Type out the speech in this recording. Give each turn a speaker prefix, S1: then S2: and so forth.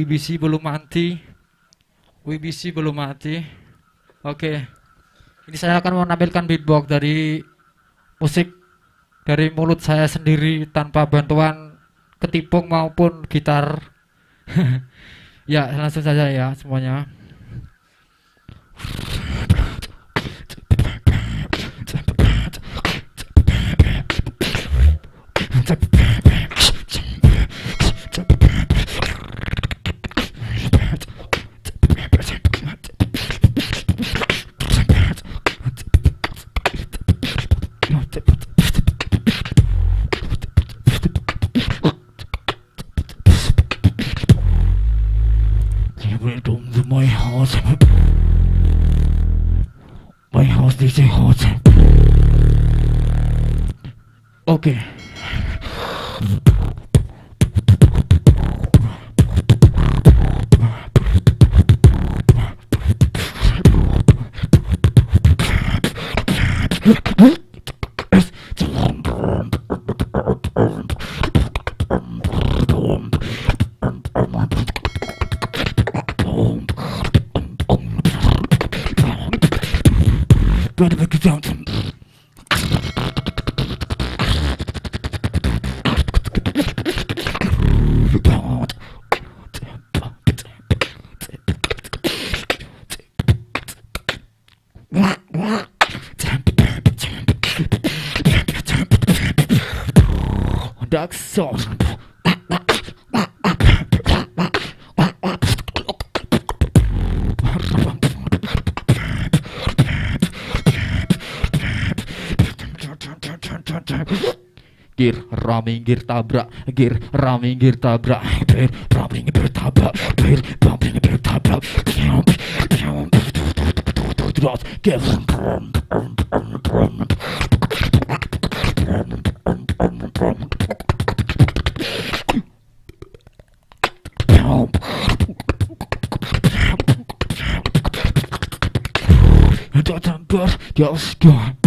S1: WBC belum mati. WBC belum mati. Oke. Ini saya akan menampilkan beatbox dari musik dari mulut saya sendiri tanpa bantuan ketipung maupun gitar. Ya, langsung saja ya semuanya. Welcome to my house. My house is a house. Okay. Better make it down. Dark sauce. Gir rami gir tabrak, gir rami gir tabrak, gir rami gir tabrak, gir rami gir tabrak. Don't